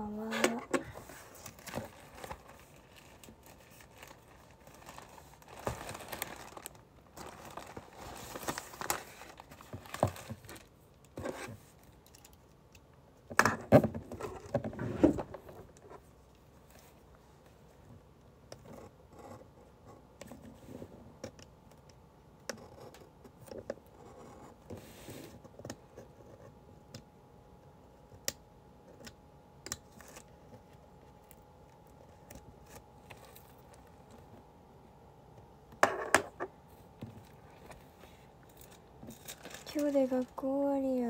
ばんは。今日で学校終わりや。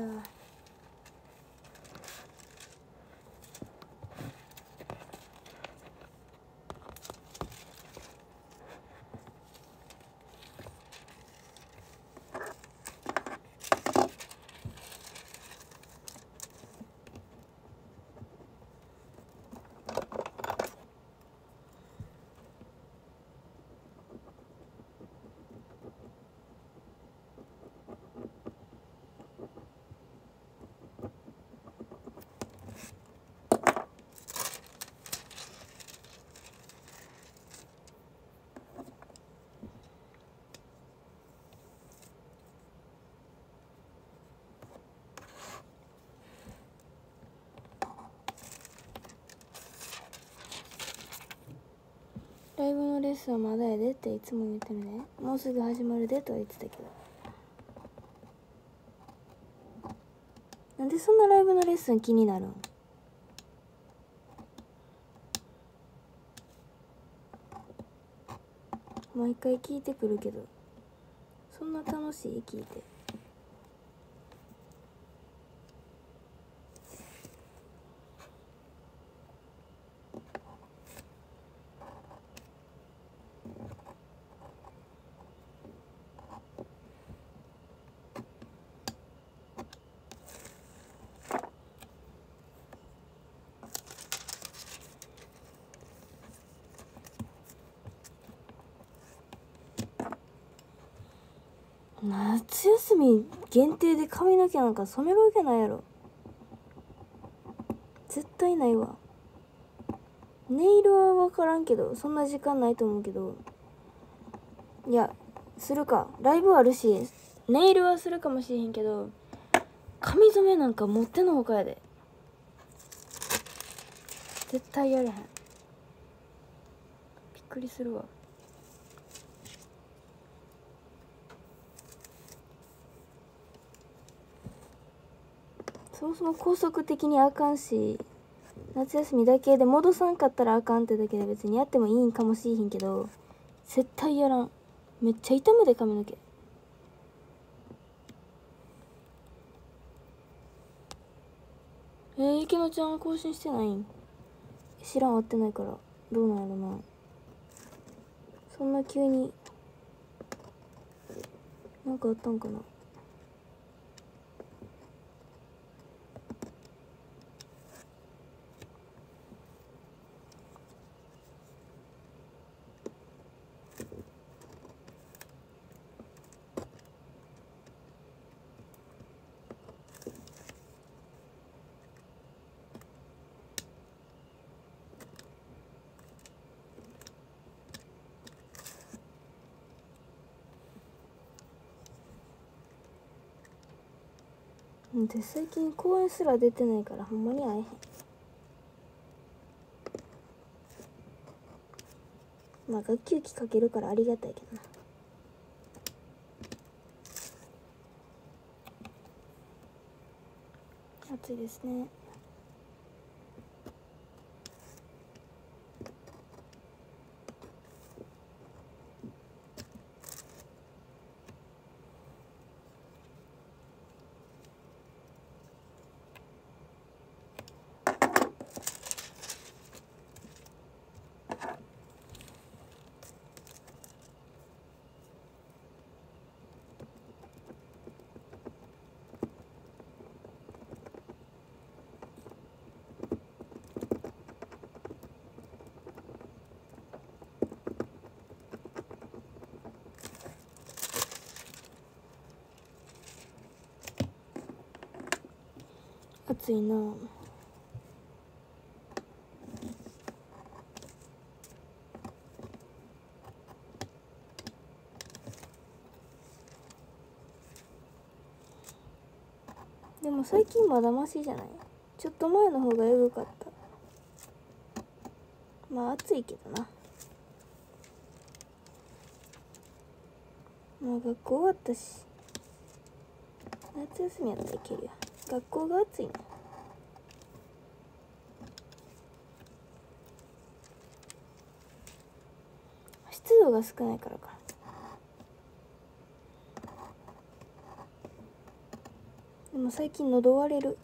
ライブのレッスンはまだやでっていつも言ってるね。もうすぐ始まるでとは言ってたけど、なんでそんなライブのレッスン気になるん？毎回聞いてくるけど、そんな楽しい？聞いて。夏休み限定で髪の毛なんか染めるわけないやろ。絶対ないわ。ネイルは分からんけど、そんな時間ないと思うけど、いやするか、ライブあるしネイルはするかもしれへんけど、髪染めなんか持ってのほかやで。絶対やれへん。びっくりするわ。そもそも拘束的にあかんし、夏休みだけで戻さんかったらあかんってだけで別にやってもいいんかもしれへんけど、絶対やらん。めっちゃ痛むで髪の毛。ゆきのちゃんは更新してないん？知らん、会ってないからどうなんやろな。そんな急になんかあったんかな。で最近公園すら出てないからほんまに会えへん。まあ学級機かけるからありがたいけどな。暑いですね。暑いな。 も最近まだマシじゃない？ちょっと前の方がエグかった。まあ暑いけどな。もう学校終わったし、夏休みやったらいけるよ。学校が暑いな。湿度が少ないからか。でも最近喉割れる。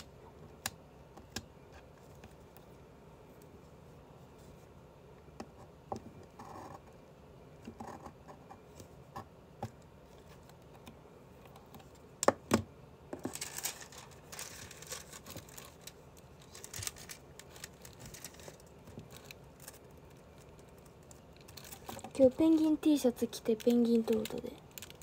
今日ペンギン T シャツ着てペンギントートで。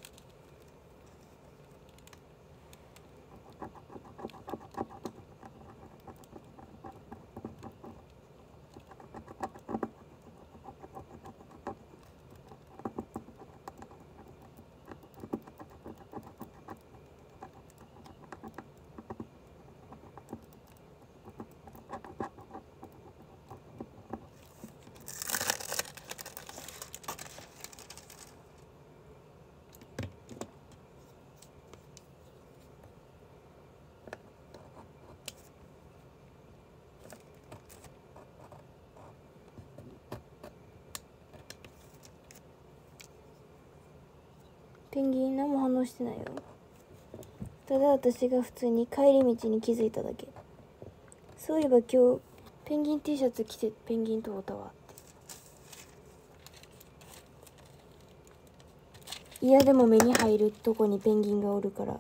ペンギン何も反応してないよ。ただ私が普通に帰り道に気づいただけ。そういえば今日ペンギン T シャツ着てペンギン通ったわって。いやでも目に入るとこにペンギンがおるから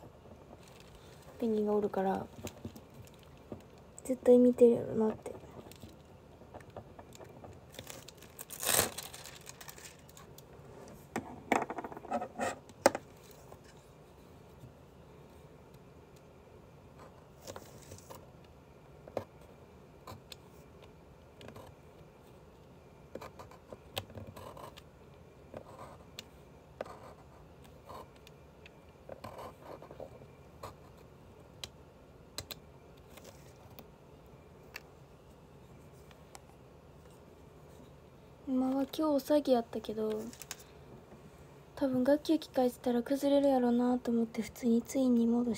絶対見てるやろなって。今は今日お詐欺やったけど、多分学級機返したら崩れるやろなと思って普通にツインに戻した。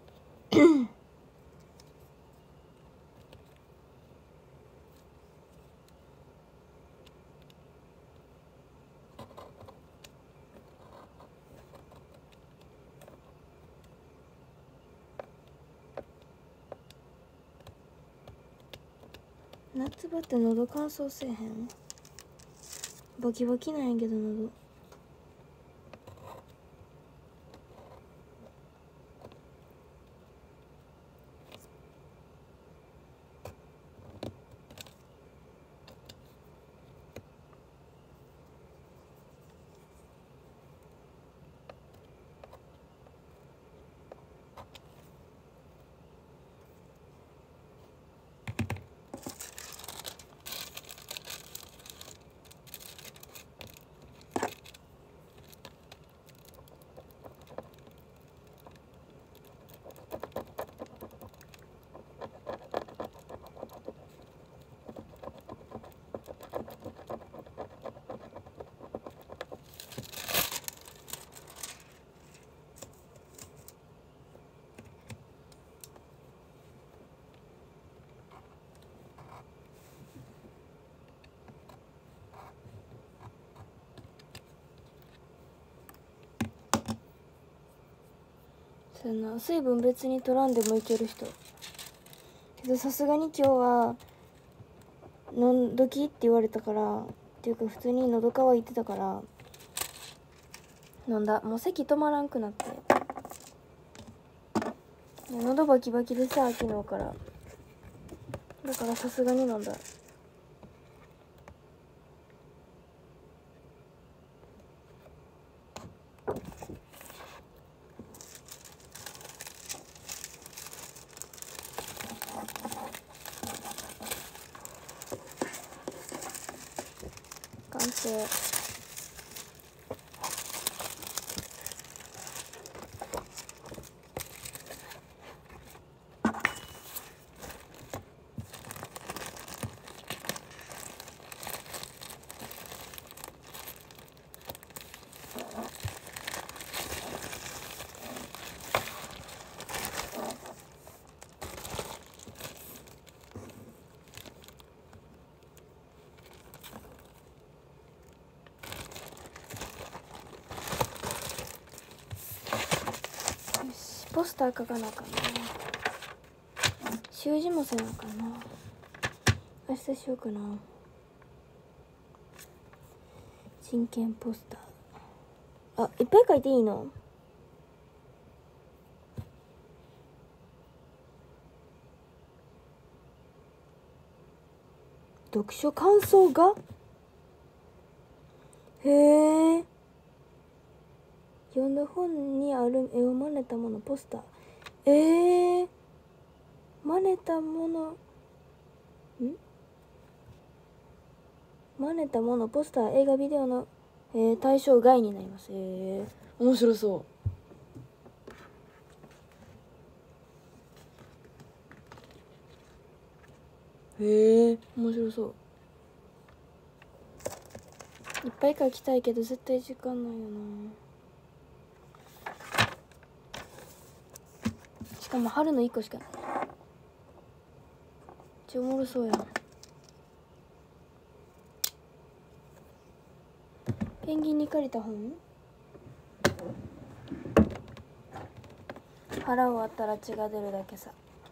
夏場って喉乾燥せえへん？バキバキなんやけど喉。そうやな、水分別に取らんでもいける人けど、さすがに今日は飲んどきって言われたから、っていうか普通に喉乾いてたから飲んだ。もう咳止まらんくなって、喉バキバキでさ昨日から、だからさすがに飲んだ。完成。 ポスター描かなあかんな。習字もせなあかんな。明日しようかな。真剣ポスター。あ、いっぱい書いていいの？読書感想が？へえ。読んだ本にある絵を真似たものポスター。真似たもの真似たものポスター映画ビデオの、対象外になります。面白そう。面白そう。いっぱい書きたいけど絶対時間ないよな。しかも春の1個しかない。めっちゃおもろそうやん。ペンギンに借りた本？腹を割ったら血が出るだけさ。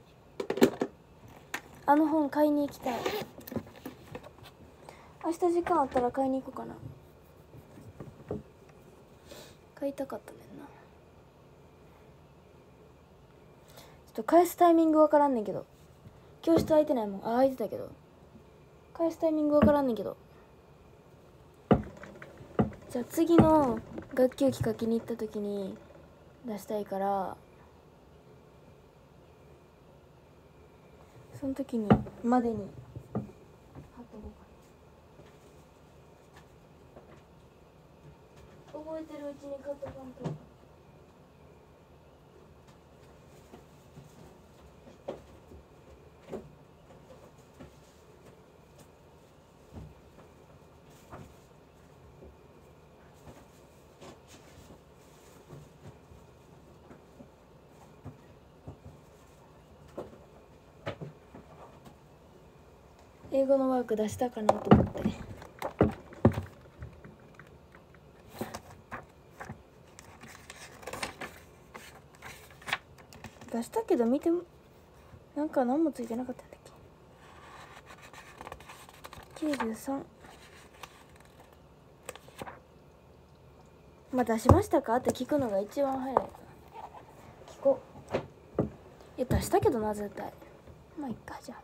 あの本買いに行きたい。明日時間あったら買いに行こうかな。買いたかったねんな。ちょっと返すタイミングわからんねんけど。教室空いてないもん。空いてたけど返すタイミングわからんねんけど。じゃあ次の学級期書きに行った時に出したいから、その時にまでに貼っとこうかな。覚えてるうちに買っとかんと。英語のワーク出したかなと思って。出したけど見てもなんか何もついてなかったんだっけ。93。まあ出しましたかって聞くのが一番早い。聞こう。いや出したけどな絶対。まあいっか。じゃあ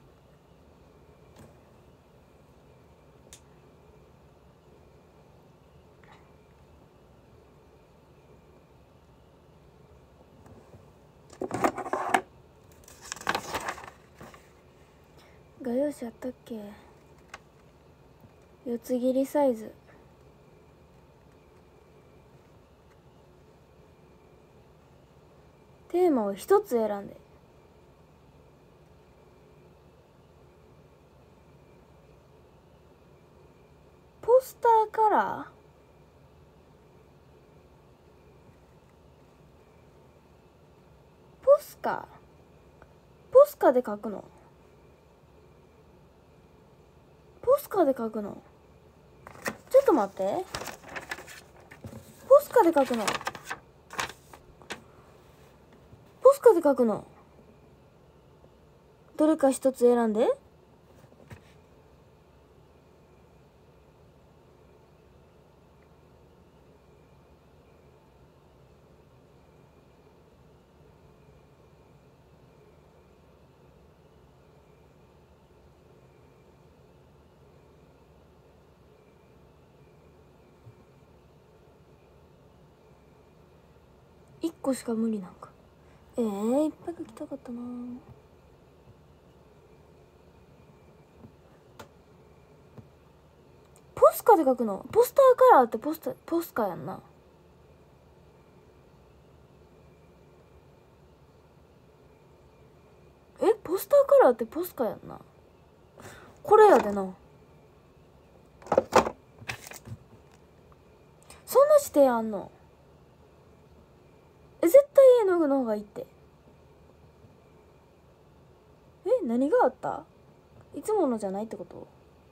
画用紙あったっけ。四つ切りサイズ。テーマを一つ選んで。ポスターカラー？ポスカで書くの？ポスカで書くの？ちょっと待って。ポスカで書くの？ポスカで書くの？どれか一つ選んで。1個しか無理なんか。いっぱい書きたかったな。ポスカで書くの？ポスターカラーってポスカやんな。ポスターカラーってポスカやんな。これやでな。そんな指定あんの？絶対絵の具の方がいいって。何があった？いつものじゃないってこと？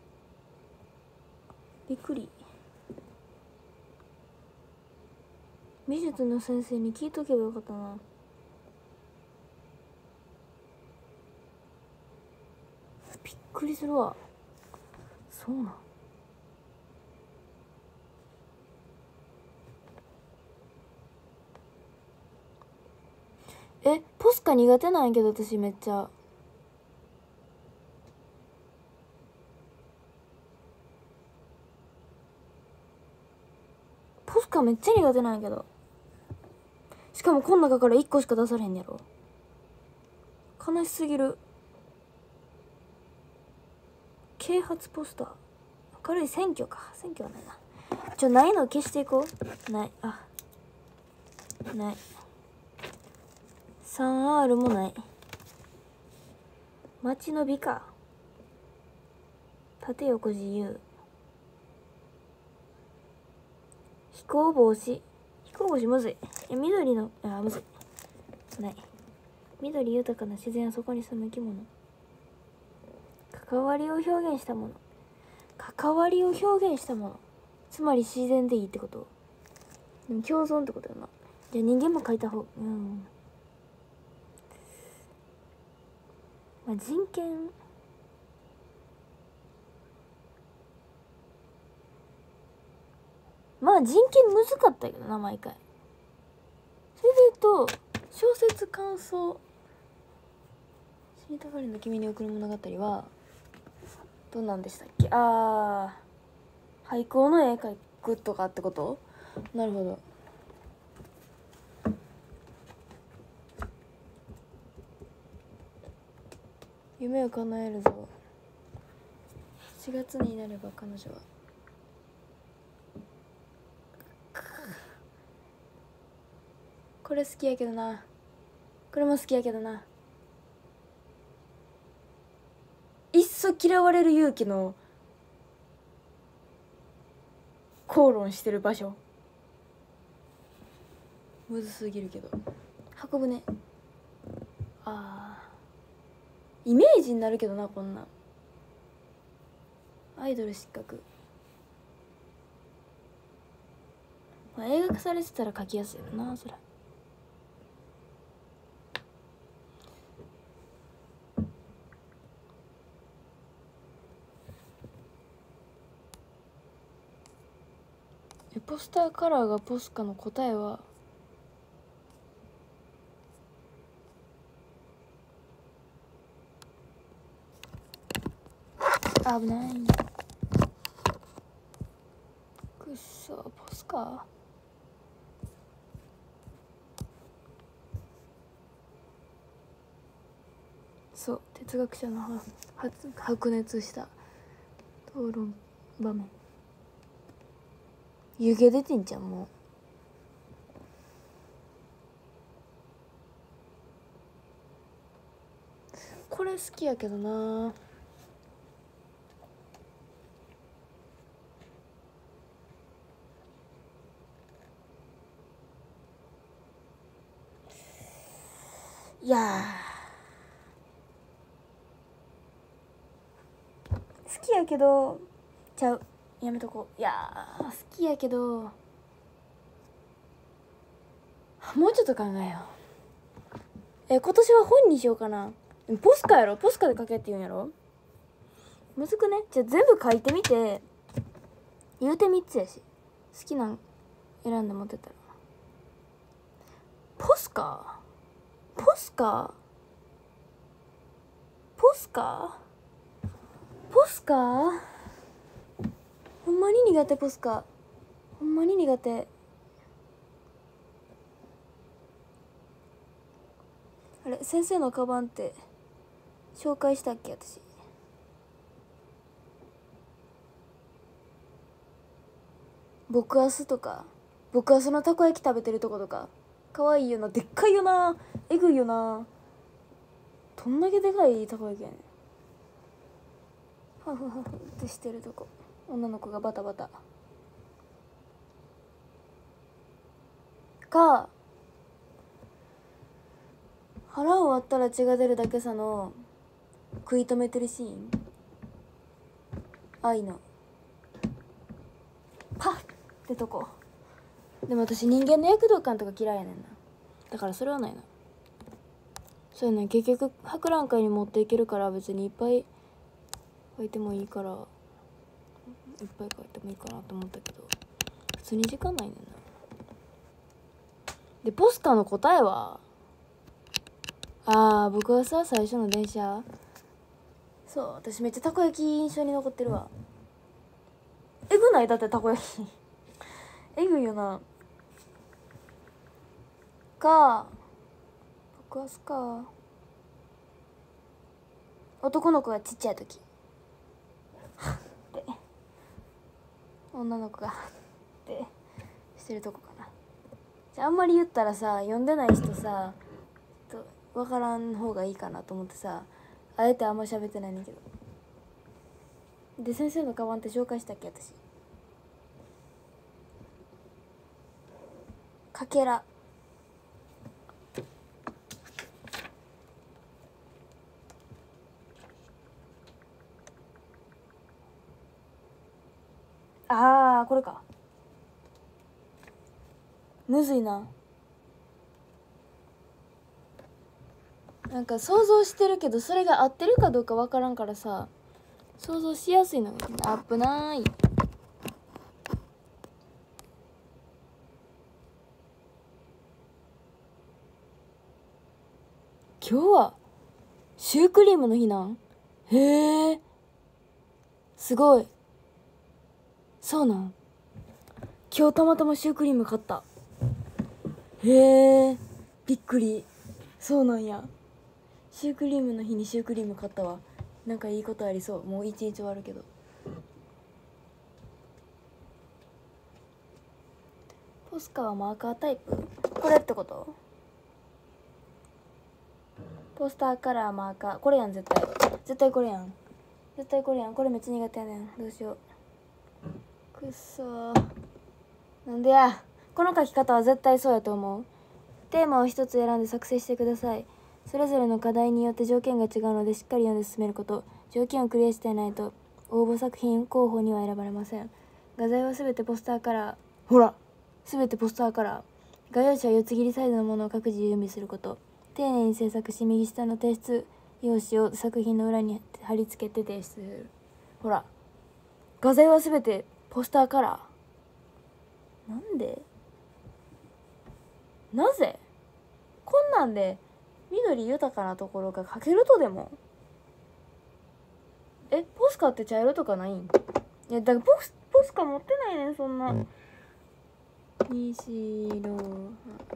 びっくり。美術の先生に聞いとけばよかったな。 くりするわ。そうなん。ポスカ苦手なんやけど私めっちゃ。ポスカめっちゃ苦手なんやけど。しかもこの中から1個しか出されへんやろ。悲しすぎる。啓発ポスター。明るい選挙か。選挙はないな。ないの消していこう。ない。あ。ない。3R もない。街の美か。縦横自由。飛行防止。飛行防止むずい。緑の、むずい。ない。緑豊かな自然はそこに住む生き物。関わりを表現したもの。関わりを表現したもの。つまり自然でいいってこと。でも共存ってことよな。じゃあ人間も書いた方。まあ人権。まあ人権むずかったけどな、毎回。それで言うと小説感想死にたがりの君に送る物語はどんなんでしたっけ。廃校の絵描くとかってこと。なるほど。夢を叶えるぞ。4月になれば彼女はこれ好きやけどな。これも好きやけどな。いっそ嫌われる勇気の口論してる場所むずすぎるけど。箱舟。イメージになるけどな、こんなん。アイドル失格。まあ、映画化されてたら書きやすいよな、それ。ポスターカラーがポスカの答えは危ない。くっそポスカ。そう哲学者の白熱した討論場面。湯気出てんじゃんもう。これ好きやけどな。いや好きやけどちゃう、やめとこう。いや好きやけどもうちょっと考えよう。今年は本にしようかな。ポスカやろ。ポスカで書けって言うんやろ。むずくね。じゃあ全部書いてみて言うて3つやし好きなん選んで持ってたら。ポスカポスカポスカポスカほんまに苦手。ポスカほんまに苦手。あれ先生のカバンって紹介したっけ私。僕アスとか僕アスのたこ焼き食べてるとことか可愛いよな。でっかいよな。えぐいよな。どんだけでかいたこ焼きやねん。ハフハフってしてるとこ女の子がバタバタか腹を割ったら血が出るだけさの食い止めてるシーン。愛のパッってとこ。でも私人間の躍動感とか嫌いやねんな。だからそれはないな。そういうの結局博覧会に持っていけるから別にいっぱい書いてもいいからいっぱい書いてもいいかなと思ったけど普通に時間ないねんな。でポスターの答えは僕はさ最初の電車そう私めっちゃたこ焼き印象に残ってるわ。えぐない？だってたこ焼きえぐいよな。僕はすか男の子がちっちゃい時って女の子がってしてるとこかな。じゃあんまり言ったらさ読んでない人さ分からん方がいいかなと思ってさあえてあんま喋ってないねんけど。で先生のカバンって紹介したっけ私。かけらこれか。むずいな。なんか想像してるけどそれが合ってるかどうかわからんからさ想像しやすいのがアップない。今日はシュークリームの日なん？へえすごい。そうなん？今日たまたまシュークリーム買った。へえびっくり。そうなんや。シュークリームの日にシュークリーム買ったわ。なんかいいことありそう。もう一日終わるけど。ポスカはマーカータイプ？これってこと？ポスターカラーマーカーこれやん。絶対これやん。これめっちゃ苦手やねん。どうしよう。くっそー。なんでや。この書き方は絶対そうやと思う。テーマを一つ選んで作成してください。それぞれの課題によって条件が違うのでしっかり読んで進めること。条件をクリアしていないと応募作品候補には選ばれません。画材はすべてポスターカラー。ほらすべてポスターカラー。画用紙は四つ切りサイズのものを各自準備すること。丁寧に制作し右下の提出用紙を作品の裏に貼り付けて提出する。ほら画材はすべてポスターカラー。なんで？なぜ？こんなんで緑豊かなところが描けるとでも？ポスカって茶色とかないん？いやだからポスカ持ってないねんそんな。西色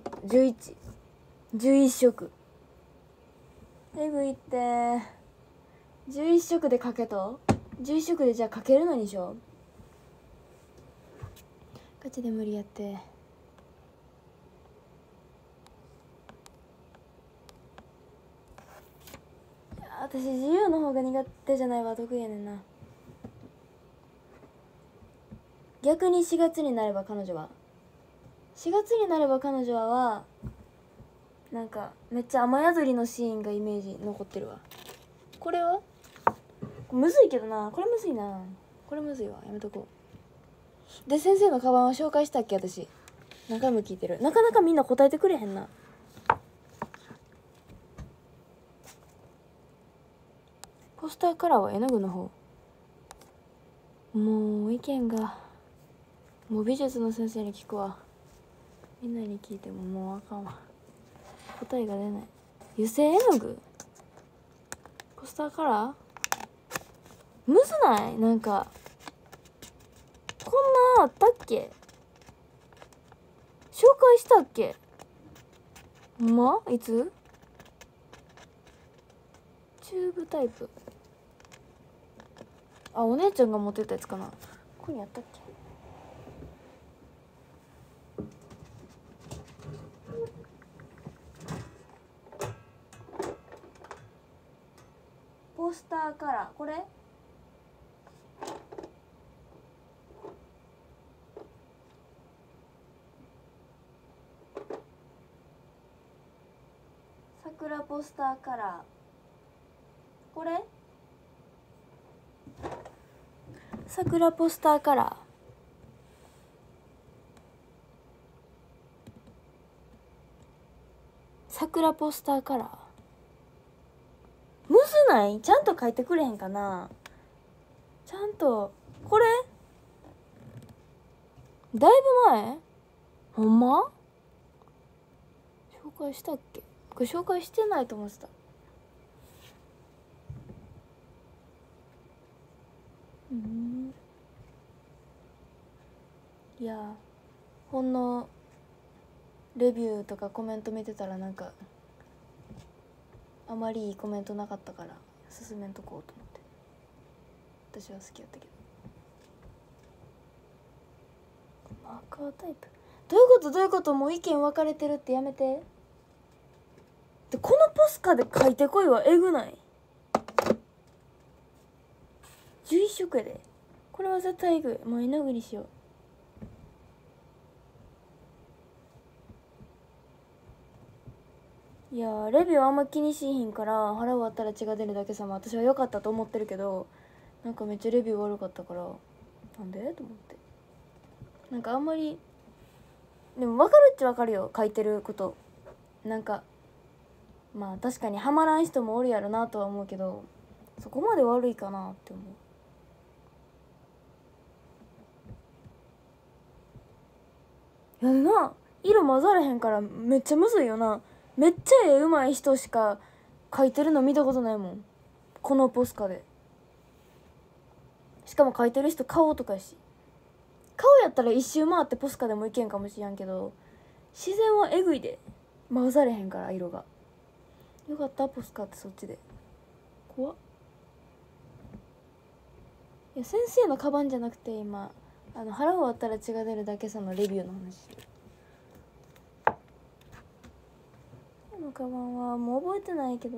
11色えぐいって11色で描けと11色でじゃあ描けるのにしょ。ガチで無理やって。私自由の方が苦手じゃないわ得意やねんな。逆に4月になれば彼女はなんかめっちゃ雨宿りのシーンがイメージ残ってるわ。これはむずいけどな。これむずいわ。やめとこう。で先生のカバンは紹介したっけ私。何回も聞いてる。なかなかみんな答えてくれへんな。ポスターカラーは絵の具の方。もう意見がもう美術の先生に聞くわ。みんなに聞いてももうあかんわ。答えが出ない。油性絵の具ポスターカラーむずない？なんかこんなんあったっけ？紹介したっけ？ほんま？いつ？チューブタイプ。お姉ちゃんが持ってたやつかな。ここにあったっけ？ポスターカラーこれ？桜ポスターカラーこれ？桜ポスターカラー桜ポスターカラーむずない？ちゃんと書いてくれへんかな。 とこれだいぶ前ほんま紹介したっけ。これ紹介してないと思ってた。いやほんのレビューとかコメント見てたらなんかあまりいいコメントなかったから進めんとこうと思って。私は好きやったけど。マーカータイプどういうこと。もう意見分かれてるってやめて。でこのポスカで書いてこいはえぐない11色やで。これは絶対えぐい。もう絵の具にしよう。いやレビューあんま気にしひんから腹割ったら血が出るだけさま私は良かったと思ってるけど、なんかめっちゃレビュー悪かったからなんでと思って。なんかあんまりでも分かるっちゃ分かるよ書いてること。なんかまあ確かにハマらん人もおるやろなとは思うけど、そこまで悪いかなって思う。やるな色混ざれへんからめっちゃむずいよな。めっちゃ絵うまい人しか描いてるの見たことないもんこのポスカで。しかも描いてる人顔とかやし、顔やったら一周回ってポスカでもいけんかもしれんけど、自然はえぐいで混ざれへんから色が。よかったポスカってそっちで。怖っ。いや先生のカバンじゃなくて今腹を割ったら血が出るだけさのレビューの話。このカバンはもう覚えてないけど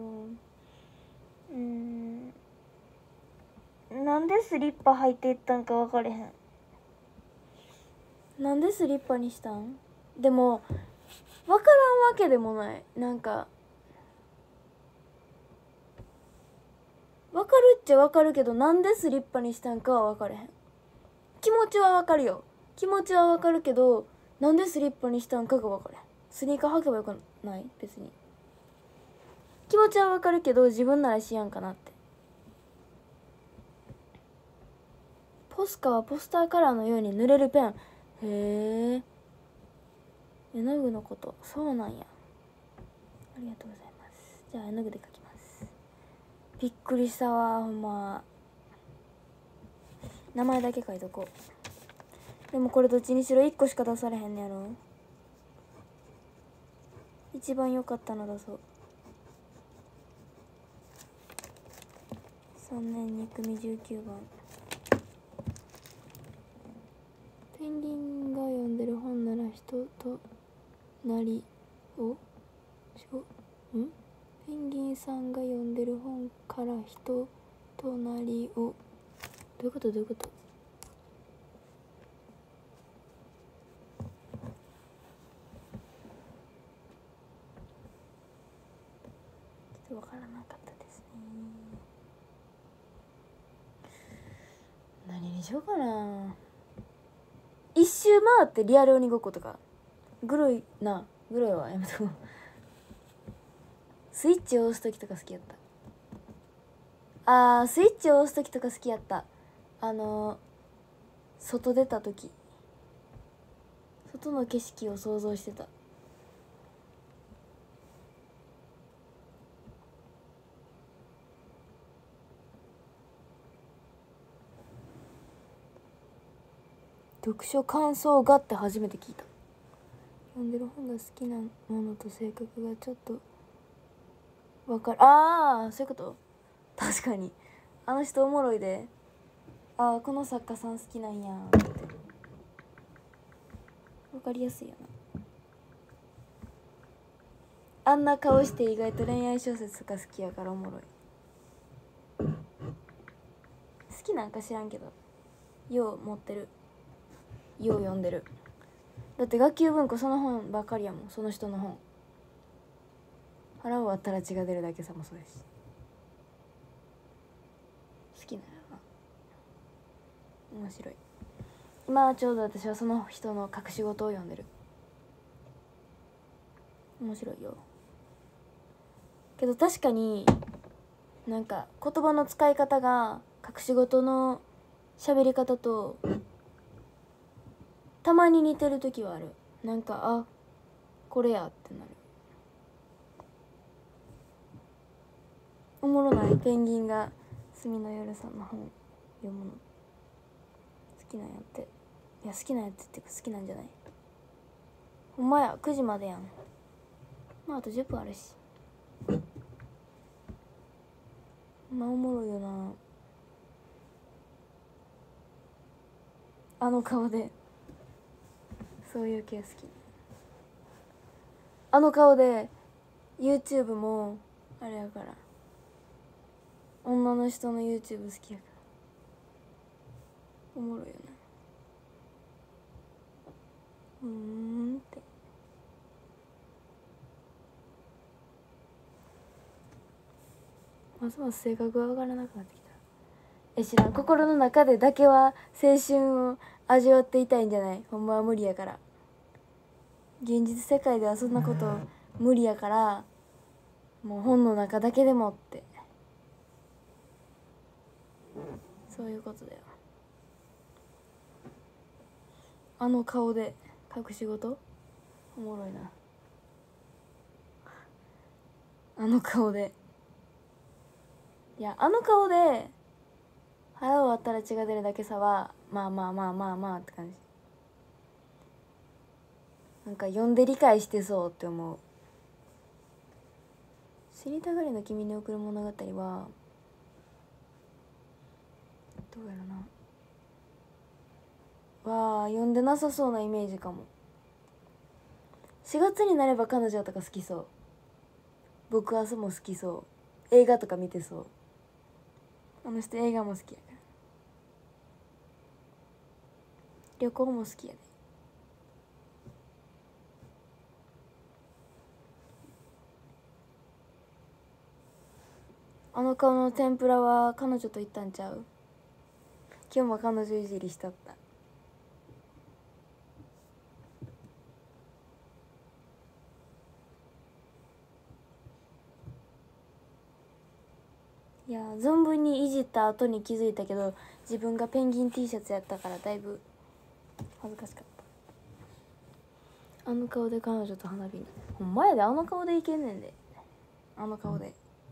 なんでスリッパ履いていったんか分かれへん。なんでスリッパにしたん。でも分からんわけでもない。なんか分かるっちゃ分かるけどなんでスリッパにしたんかは分かれへん。気持ちは分かるよ。気持ちは分かるけどなんでスリッパにしたんかが分かれへん。スニーカー履けばよくない別に。気持ちは分かるけど自分ならしやんかなって。ポスカはポスターカラーのように塗れるペン。へえ絵の具のことそうなんや。ありがとうございます。じゃあ絵の具で描きます。びっくりしたわほんま。名前だけ書いとこう。でもこれどっちにしろ1個しか出されへんねやろ。一番良かったの出そう。3年2組19番。ペンギンが読んでる本なら人となりをペンギンさんが読んでる本から人となりをどういうこと。ちょっとわからなかったですね。何にしようかな。一周回ってリアル鬼ごっことかグロいはやめとこう。スイッチを押す時とか好きやった。スイッチを押す時とか好きやった。外出た時外の景色を想像してた。読書感想がって初めて聞いた。読んでる本が好きなものと性格がちょっと分かる。そういうこと。確かにあの人おもろいで。この作家さん好きなんやって分かりやすいよな。あんな顔して意外と恋愛小説とか好きやからおもろい。好きなんか知らんけどよう持ってるよう読んでる。だって学級文庫その本ばっかりやもん。その人の本。腹を割ったら血が出るだけさもそうやし好きなんやな。面白い。今ちょうど私はその人の隠し事を読んでる。面白いよ。けど確かになんか言葉の使い方が隠し事の喋り方とたまに似てる時はある。なんかあこれやってなる。おもろない？ペンギンが墨の夜さんの本読むの好きなんやって。いや好きなんやってってか好きなんじゃない？ほんまや9時までやん。まああと10分あるし。まあおもろいよな。あの顔でそういう系好き。あの顔で YouTube もあれやから、女の人の YouTube 好きやからおもろいよな。ってますます性格が分からなくなってきた。知らん、心の中でだけは青春を味わっていたいんじゃない？ほんまは無理やから。現実世界ではそんなこと無理やから、もう本の中だけでもって、そういうことだよ。あの顔で隠し事おもろいな。あの顔で、いやあの顔で腹を割ったら血が出るだけさはまあまあまあまあまあって感じ。なんか読んで理解してそうって思う。知りたがりの君に送る物語はどうやろな。わあ読んでなさそうなイメージかも。4月になれば彼女とか好きそう。僕朝も好きそう。映画とか見てそう。あの人映画も好きやから。旅行も好きやで。あの顔の天ぷらは彼女と行ったんちゃう？今日も彼女いじりしとった。いや存分にいじった後に気づいたけど、自分がペンギン T シャツやったからだいぶ恥ずかしかった。あの顔で彼女と花火に、ほんまやで、あの顔でいけんねんで。あの顔で、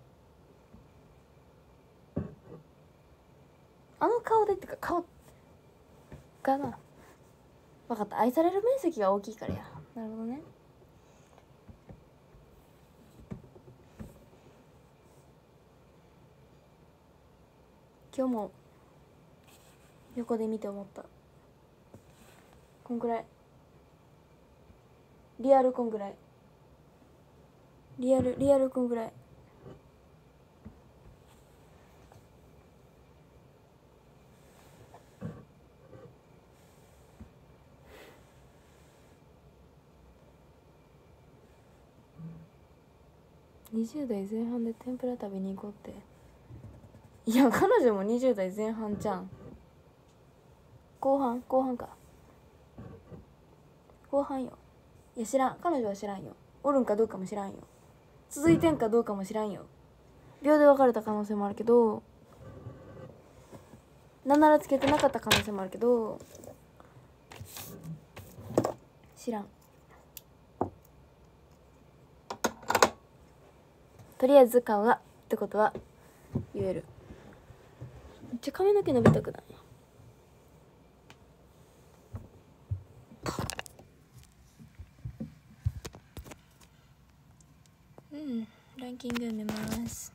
あの顔でってか顔がな。分かった、愛される面積が大きいからや。なるほどね。今日も横で見て思った。こんくらいリアル、こんぐらいリアルこんぐらい。20代前半で天ぷら食べに行こうって。いや彼女も20代前半じゃん。後半か、後半よ。いや知らん、彼女は知らんよ。おるんかどうかも知らんよ。続いてんかどうかも知らんよ。秒で別れた可能性もあるけど、なんならつけてなかった可能性もあるけど、知らん。とりあえず顔がってことは言える。めっちゃ髪の毛伸びたくない？ランキング読めます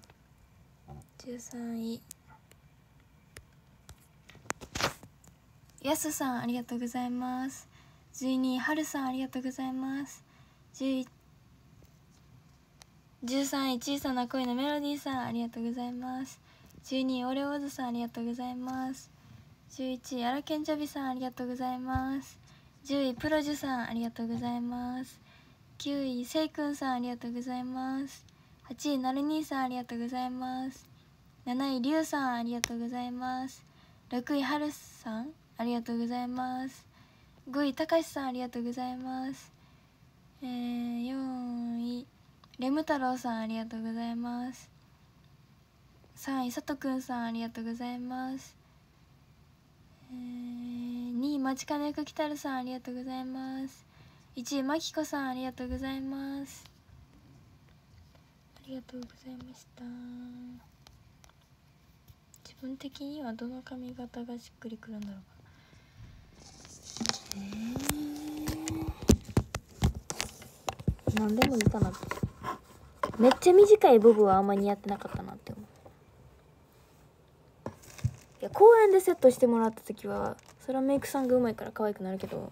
。13位やすさんありがとうございます。12位はるさんありがとうございます。13位小さな恋のメロディーさんありがとうございます。12位オレオーズさんありがとうございます。11位アラケンジャビさんありがとうございます。10位プロジュさんありがとうございます。9位せいくんさんありがとうございます。8位なるにーさんありがとうございます。7位りゅうさんありがとうございます。6位はるさんありがとうございます。5位たかしさんありがとうございます。4位レム太郎さんありがとうございます。3位さとくんさんありがとうございます。 2位まちかねくきたるさんありがとうございます。1位まきこさんありがとうございます。ありがとうございました。自分的にはどの髪型がしっくりくるんだろうか。なんでもいいかなって。めっちゃ短いボブはあんま似合ってなかったなって思う。いや公園でセットしてもらった時はそれはメイクさんがうまいから可愛くなるけど、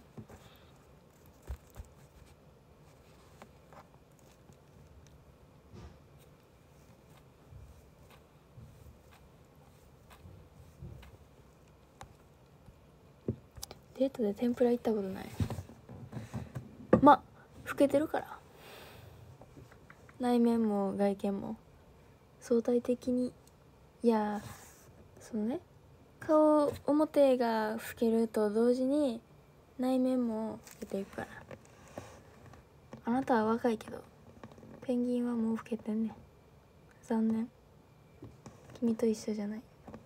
デートで天ぷら行ったことない。ま老けてるから、内面も外見も相対的に。いやそのね、顔表が老けると同時に内面も出ていくから。あなたは若いけどペンギンはもう老けてんねん。残念、君と一緒じゃない。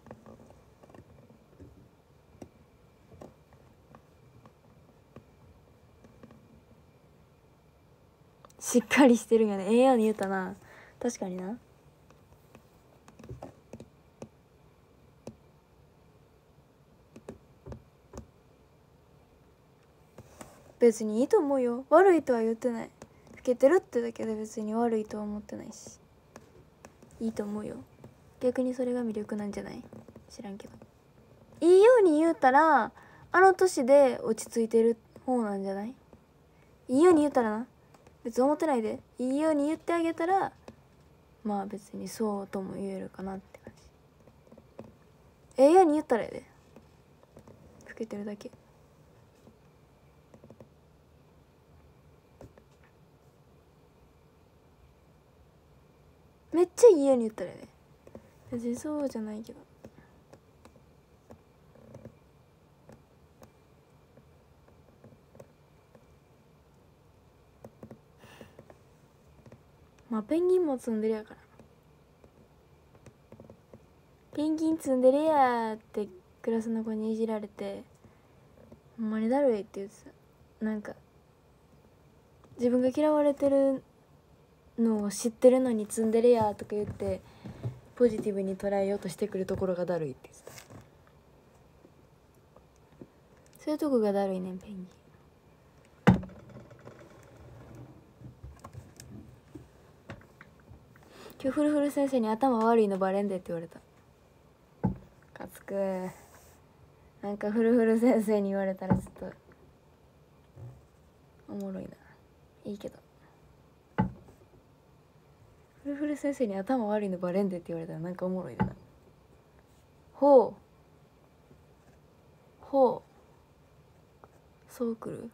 しっかりしてるんやね。ええように言うたな。確かにな。別にいいと思うよ。悪いとは言ってない。老けてるってだけで別に悪いとは思ってないし、いいと思うよ。逆にそれが魅力なんじゃない？知らんけど。いいように言うたらあの年で落ち着いてる方なんじゃない？いいように言ったらな、別に思ってないで、いいように言ってあげたらまあ別にそうとも言えるかなって感じ。ええように言ったらやで、老けてるだけ。めっちゃいいように言ったらやで、別にそうじゃないけど。まあペンギンもツンデレやから。ペンギンツンデレやってクラスの子にいじられて、ほんまにだるいって言ってた。なんか自分が嫌われてるのを知ってるのにツンデレやとか言ってポジティブに捉えようとしてくるところがだるいって言ってた。そういうとこがだるいねんペンギン。今日フルフル先生に頭悪いのバレんでって言われた。かつくなんかフルフル先生に言われたらちょっとおもろいな。いいけどフルフル先生に頭悪いのバレんでって言われたらなんかおもろいな。ほうほう、そうくる。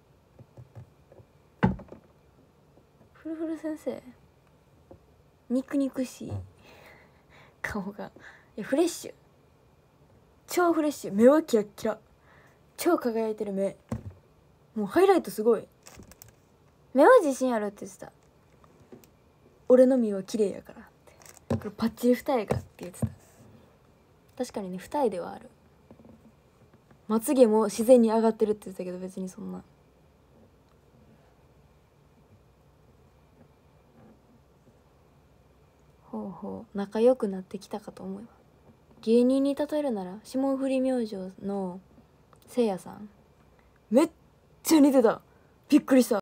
フルフル先生肉肉しい顔が。いやフレッシュ、超フレッシュ。目はキラッキラ、超輝いてる目。もうハイライトすごい。目は自信あるって言ってた。俺の身は綺麗やからって。これパッチリ二重がって言ってた。確かにね二重ではある。まつげも自然に上がってるって言ってたけど別にそんな。ほうほう、仲良くなってきたかと思えば。芸人に例えるなら霜降り明星のせいやさんめっちゃ似てた。びっくりした。